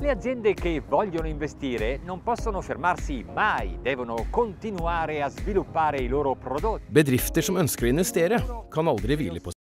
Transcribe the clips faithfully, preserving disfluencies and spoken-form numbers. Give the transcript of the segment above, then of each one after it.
Le aziende che vogliono investire non possono fermarsi mai, devono continuare a sviluppare i loro prodotti. Bedrifter som ønsker å investere, kan aldri hvile på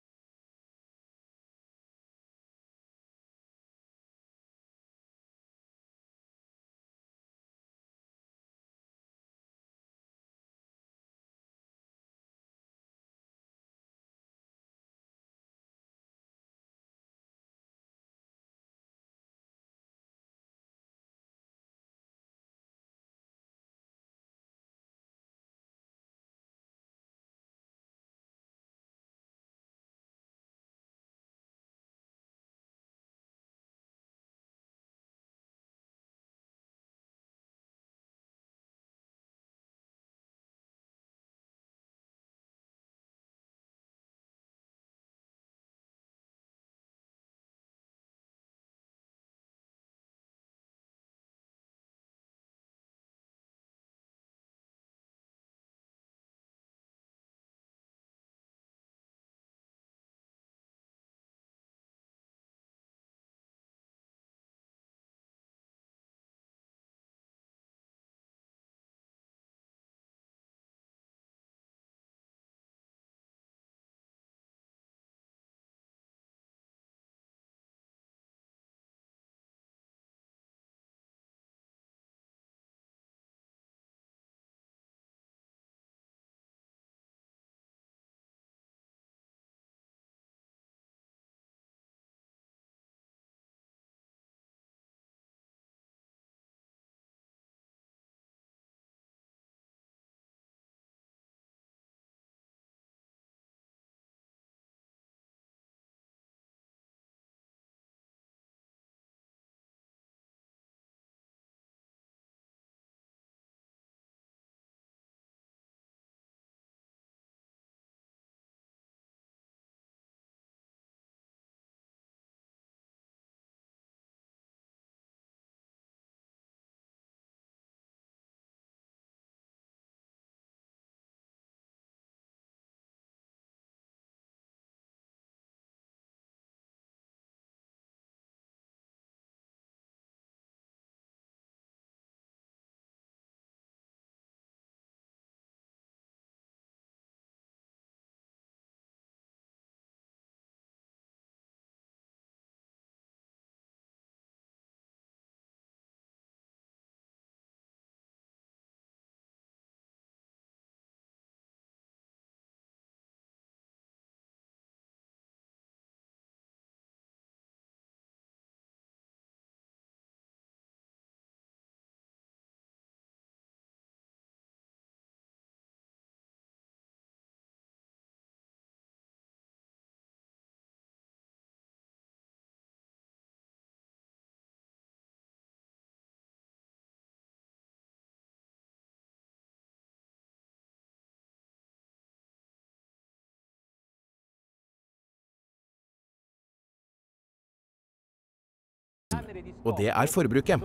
og det er forbruket.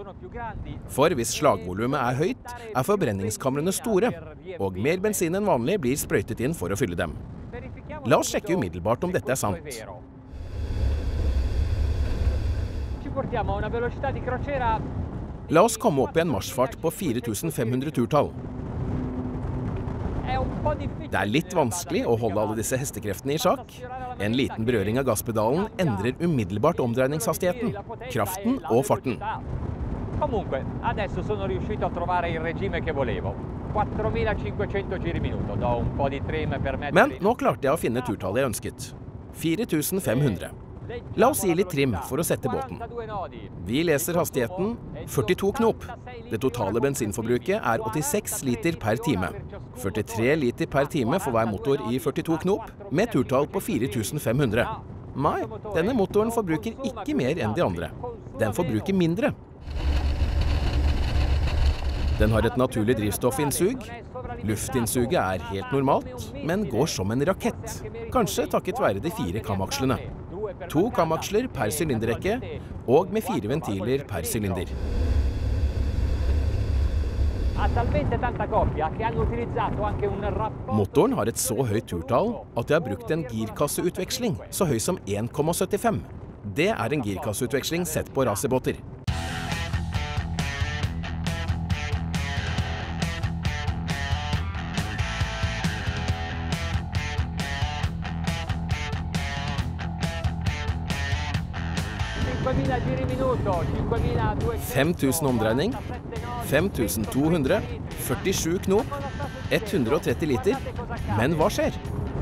For hvis slagvolumet er høyt, er forbrenningskamrene store, og mer bensin enn vanlig blir sprøytet inn for å fylle dem. La oss sjekke umiddelbart om dette er sant. La oss komme opp i en marsfart på fire tusen fem hundre turtall. Det er litt vanskelig å holde alle disse hestekreftene i sjakk. En liten berøring av gasspedalen endrer umiddelbart omdreiningshastigheten, kraften og farten. Comunque, adesso sono riuscito a trovare il regime che volevo. quattromilacinquecento giri minuto. Do un po' di trim per mettere... Men nå klarte jeg å finne turtallet jeg ønsket. fire tusen fem hundre. La oss gi litt trim for å sette båten. Vi leser hastigheten førtito knop. Det totale bensinforbruket er åttiseks liter per time. førtitre liter per time for hver motor i førtito knop, med turtall på fire tusen fem hundre. Nei, denne motoren forbruker ikke mer enn de andre. Den forbruker mindre. Den har et naturlig drivstoffinnsug. Luftinnsuget er helt normalt, men går som en rakett. Kanskje takket være de fire kamakslene. To kamaksler per sylinderrekke, og med fire ventiler per sylinder. Motoren har et så høyt turtall at de har brukt en girkasseutveksling så høy som en komma syttifem. Det er en girkasseutveksling sett på racerbåter. fem tusen omdreining, fem tusen to hundre, førtisju knop, ett hundre og tretti liter. Men hva skjer?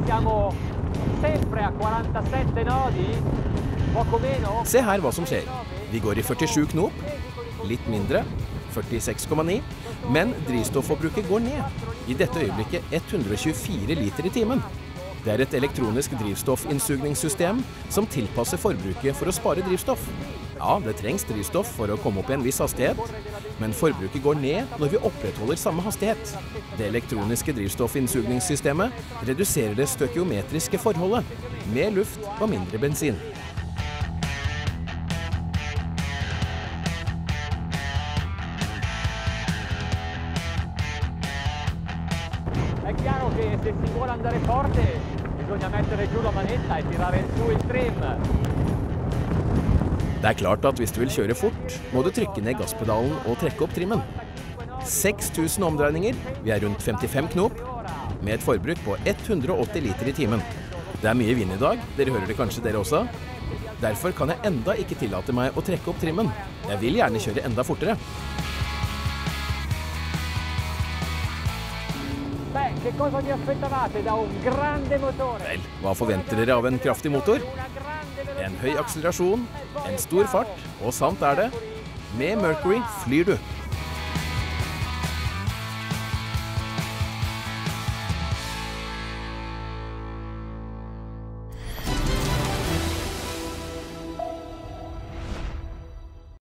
Se her hva som skjer. Vi går i førtisju knop, litt mindre, førtiseks komma ni, men drivstofforbruket går ned. I dette øyeblikket ett hundre og tjuefire liter i timen. Det er et elektronisk drivstoffinnsugningssystem som tilpasser forbruket for å spare drivstoff. Ja, det trengs drivstoff for å komme opp i en viss hastighet, men forbruket går ned når vi opprettholder samme hastighet. Det elektroniske drivstoffinnsugningssystemet reduserer det støkiometriske forholdet, mer luft og mindre bensin. È chiaro che se si vuole andare forte bisogna mettere giù la manetta e tirare su il trim. Det er klart at hvis du vil kjøre fort, må du trykke ned gasspedalen og trekke opp trimmen. seks tusen omdreininger, vi er rundt femtifem knop, med et forbruk på ett hundre og åtti liter i timen. Det er mye vind i dag, dere hører det kanskje dere også. Derfor kan jeg enda ikke tillate meg å trekke opp trimmen. Jeg vil gjerne kjøre enda fortere. Vel, hva forventer dere av en kraftig motor? En høy akselerasjon, en stor fart, og sant er det, med Mercury flyr du.